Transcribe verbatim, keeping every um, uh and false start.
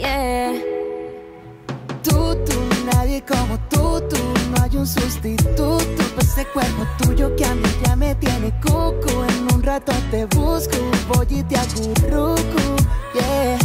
yeah. Tú, tú, nadie como tú, tú, no hay un sustituto para ese cuerpo tuyo que a mí ya me tiene cucu. En un rato te busco, voy y te acurruco, yeah.